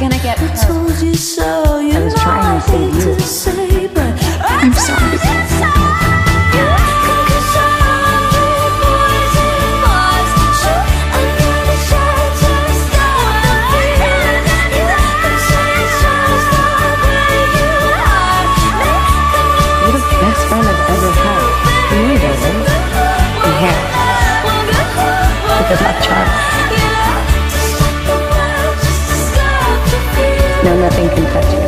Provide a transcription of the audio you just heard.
gonna get hurt. I was trying to save you. I'm sorry. You're the best friend I've ever had. You know that, right? You have. Because I've tried. No, nothing can touch you.